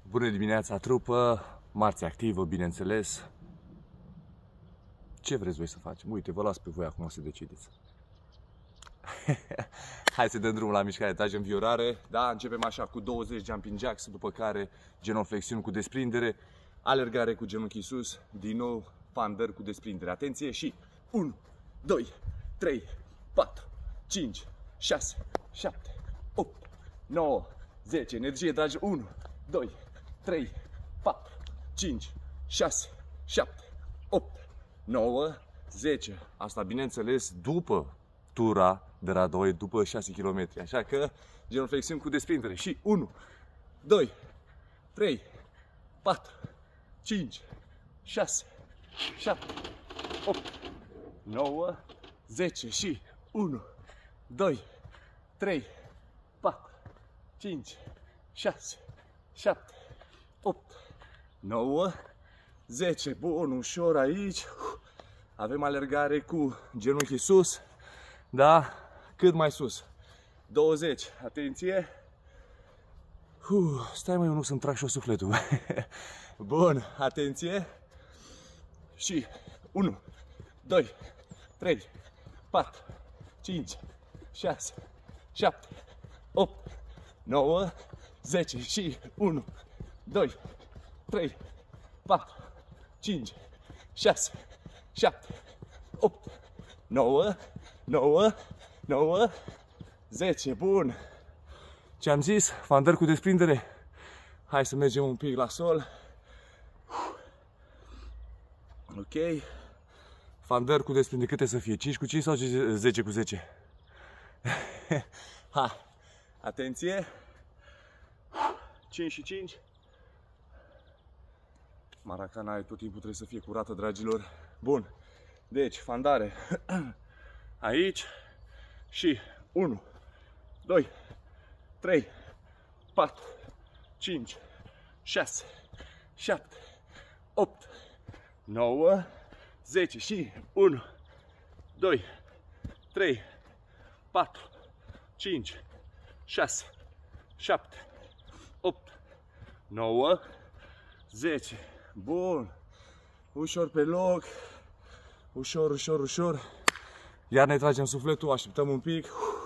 Bună dimineața, trupă! Marți activă, bineînțeles. Ce vreți voi să facem? Uite, vă las pe voi acum să decideți. Hai să dăm drumul la mișcare, tragem viorare. Da, începem așa cu 20 jumping jacks, după care genoflexiuni cu desprindere, alergare cu genunchii sus, din nou thunder cu desprindere. Atenție și 1, 2, 3, 4, 5, 6, 7, 8, 9, 10. Energie, dragi. 1, 2, 3, 4, 5, 6, 7, 8, 9, 10. Asta, bineînțeles, după tura de Radoi, după 6 km. Așa că genoflexiuni cu desprindere. Și 1, 2, 3, 4, 5, 6, 7, 8, 9, 10. Și 1, 2, 3, 4, 5, 6, 7, 8, 9, 10. Bun, ușor aici. Avem alergare cu genunchii sus. Da? Cât mai sus. 20. Atenție. Stai mă, eu nu să-mi trag și-o sufletul. Bun, atenție. Și 1, 2, 3, 4, 5, 6, 7, 8, 9, 10. Și 1, 2, 3, 4, 5, 6, 7, 8, 9, 9, 9, 10. Bun. Ce am zis? Thunder cu desprindere. Hai să mergem un pic la sol. Ok. Thunder cu desprindere. Câte să fie? 5 cu 5 sau 10 cu 10? Ha. Atenție. 5 și 5. Maracana tot timpul trebuie să fie curată, dragilor. Bun. Deci, fandare. Aici. Și 1, 2, 3, 4, 5, 6, 7, 8, 9, 10. Și 1, 2, 3, 4, 5, 6, 7, 8, 9, 10. Bun. Ușor pe loc. Ușor, ușor, ușor. Iar ne tragem sufletul, așteptăm un pic.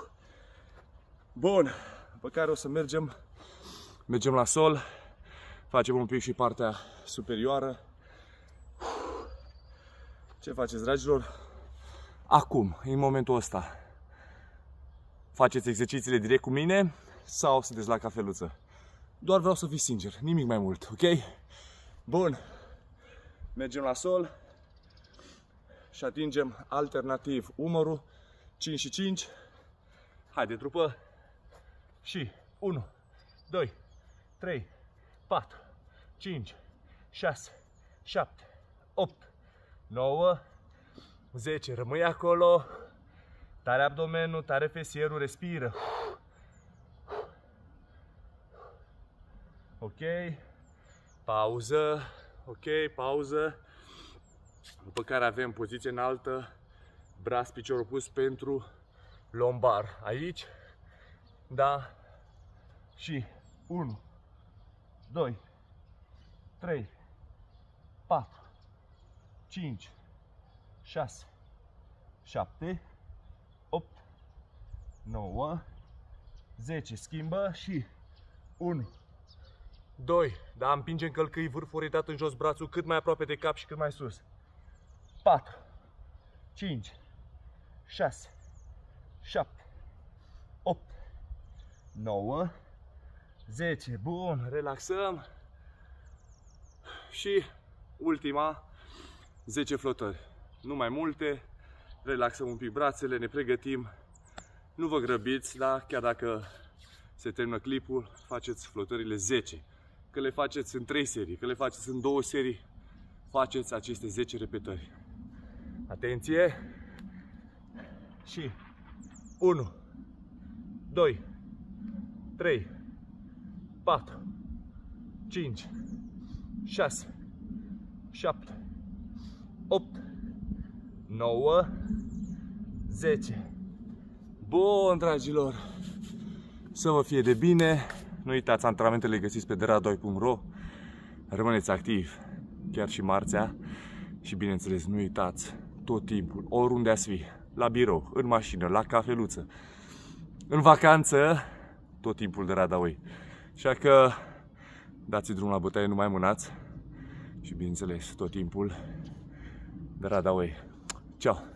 Bun. După care o să mergem la sol. Facem un pic și partea superioară. Ce faceți, dragilor? Acum, în momentul ăsta, faceți exercițiile direct cu mine sau sunteți la cafeluță? Doar vreau să fiți sincer, nimic mai mult, ok? Bun. Mergem la sol și atingem alternativ umărul. 5 și 5. Haide, trupă. Și 1, 2, 3, 4, 5, 6, 7, 8, 9, 10. Rămâi acolo. Tare abdomenul, tare fesierul, respiră. Ok. Pauză. Ok, pauză. După care avem poziție înaltă, braț, picior opus pentru lombar. Aici, da, și 1, 2, 3, 4, 5, 6, 7, 8, 9, 10. Schimbă și 1, 2, da, împingem călcâi, vârful orientat în jos, brațul cât mai aproape de cap și cât mai sus. 4, 5, 6, 7, 8, 9, 10. Bun, relaxăm. Și ultima, 10 flotări. Nu mai multe. Relaxăm un pic brațele, ne pregătim. Nu vă grăbiți, da? Chiar dacă se termină clipul, faceți flotările 10. Că le faceți în 3 serii, că le faceți în 2 serii, faceți aceste 10 repetări. Atenție! Și 1, 2, 3, 4, 5, 6, 7, 8, 9, 10. Bun, dragilor! Să vă fie de bine! Nu uitați, antrenamentele le găsiți pe deradoi.ro. Rămâneți activi, chiar și marțea. Și bineînțeles, nu uitați, tot timpul, oriunde ați fi, la birou, în mașină, la cafeluță, în vacanță, tot timpul de Radaway. Așa că dați drumul la bătaie, nu mai mânați. Și bineînțeles, tot timpul de Radaway. Ciao!